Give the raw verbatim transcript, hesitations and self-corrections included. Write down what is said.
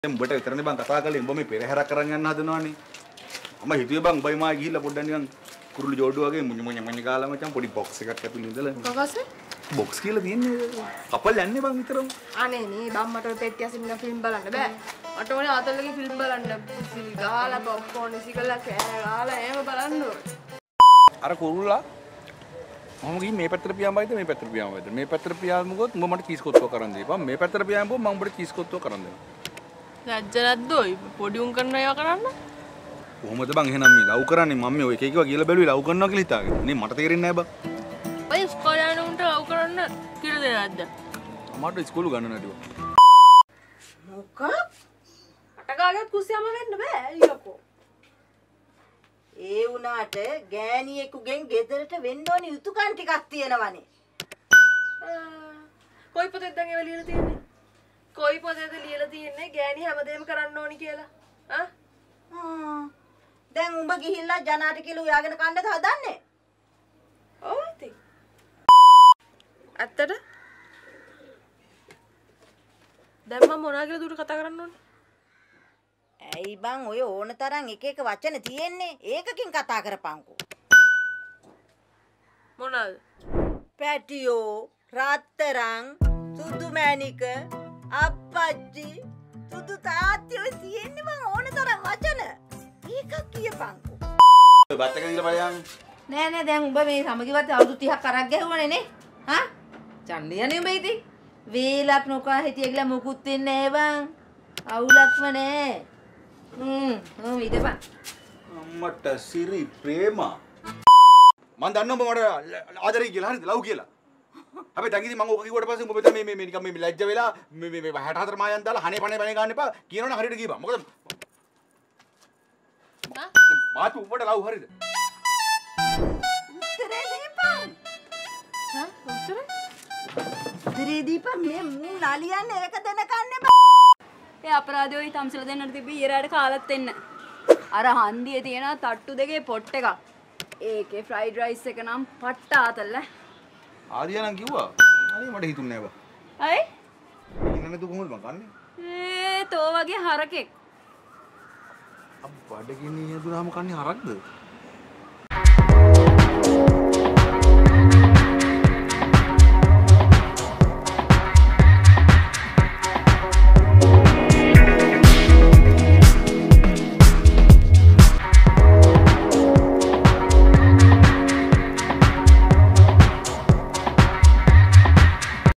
උඹට විතරනේ බං කතා කරලා උඹ මේ පෙරහැරක් කරන් යන්න හදනවනේ. මම හිතුවේ බං උඹයි මායි ගිහිල්ලා පොඩ්ඩක් නිකන් කුරුළු ජෝඩුව වගේ මුඤ්ඤ මුඤ්ඤ මුඤ්ඤ ගාලා මචං පොඩි බොක්ස් එකක් ඇතුළේ ඉඳලා. මොකක්ද? බොක්ස් කියලා තියෙන්නේ. කපල් යන්නේ බං විතරම. අනේ නේ බං මට ඔය පෙට්ටිය අසින්න ෆිල්ම් බලන්න බෑ. මට ඕනේ ආතල්ලගේ ෆිල්ම් බලන්න. සිල් ගාලා පොප්කෝර්න් ඉසිකලා කෑ ගාලා එහෙම බලන්න ඕනේ. අර කුරුල්ලා මම ගිහින් මේ පැත්තට පියාඹ වයිද මේ පැත්තට පියාඹ වයිද මේ පැත්තට පියාඹුවොත් උඹ මට චීස් කොත්තුව කරන් දීපන් මේ පැත්තට පියාඹුවොත් මම උඹට චීස් කොත්තුව කරන් දෙනවා. ලැජ්ජ නැද්ද ඔය පොඩි උන් කරන ඒවා කරන්න? කොහොමද බං එහෙනම් මේ ලව් කරන්නේ මම මේ ඔය එක එකව කියලා බැලුවේ ලව් කරනවා කියලා හිතාගෙන. නේ මට තේරෙන්නේ නැහැ බං. ඔය ඉස්කෝලේ යන උන්ට ලව් කරන්න කියලා දෙන්නද? මට ඉස්කෝලු ගන්න නැතුව. මොකක්? අටකාගෙත් කුසියම වෙන්න බෑ ඊයකෝ. ඒ වුණාට ගෑණියෙකුගෙන් ගෙදරට වෙන්න ඕනි යුතුයකම් ටිකක් තියෙනවනේ. කොයි පොතේද දැන් ඒවා ලියලා තියෙන්නේ? කොයි පොතේද ලියලා තියෙන්නේ ගෑණි හැමදේම කරන්න ඕනි කියලා? ආ? හ්ම්. දැන් උඹ ගිහිල්ලා ජනාට කියලා උයාගෙන කන්නද හදන්නේ? ඔව් ඉතින්. ඇත්තට? දැන් මම මොනවා කියලා දුර කතා කරන්න ඕනේ? ඇයි බං ඔය ඕන තරම් එක එක වචන තියෙන්නේ ඒකකින් කතා කරපන්කෝ. මොනවාද? පැටියෝ, රත්තරන්, සුදු මැණික, අප්පච්චි, සුදු තාත්තියෝ තියෙන්නේ බං ඕන තරම් වචන. ඒකක් කියපන්කෝ. ඔය බත් එක දීලා බලයන්. නෑ නෑ දැන් උඹ මේ සමගිවත් අවුරුදු තිහක් අරක් ගැහුවනේ නේ. හා? ඡන්දියනේ උඹ ඉතින්. වේලක් නොකා හිටිය කියලා මුකුත් වෙන්නේ නෑ බං. අවුලක්ම නෑ. හ්ම් හ්ම් ඉතපන්. අම්මට සිරි ප්‍රේමා. මං දන්නවා උඹ මට ආදරේ කියලා හරිද ලව් කියලා. හැබැයි දැන් ඉතින් මම ඕක කිව්වට පස්සේ උඹ මෙතන මේ මේ මේ නිකන් මේ ලැජ්ජ වෙලා මේ මේ හැට හතර මායන් දාලා හනේ පනේ පනේ ගන්න එපා කියනවනේ හරියට කියපන්. මොකද මාත් උඹට ලව් හරිද? උත්තරේ දීපන්. හා? උත්තරේ? උත්තරේ දීපන් මේ මූ නලියන්නේ ඒක දෙනකන්නේ ඒ අපරාධය ඔය තම්සල දෙන්නට තිබ්බ ඊරාට කාලත් දෙන්න. අර හන්දියේ තියෙන තට්ටු දෙකේ පොට් එකක්. ඒකේ ෆ්‍රයිඩ් රයිස් එක නම් පට්ට ආතල්ල. ආදියා නම් කිව්වා. අනේ මට හිතුන්නේ නෑ බා. අය? ඉන්න නේද කොහොමද මං කන්නේ? ඒ තෝ වගේ හරකෙක්. අබ් බඩගිනි යදුනාම කන්නේ හරක්ද?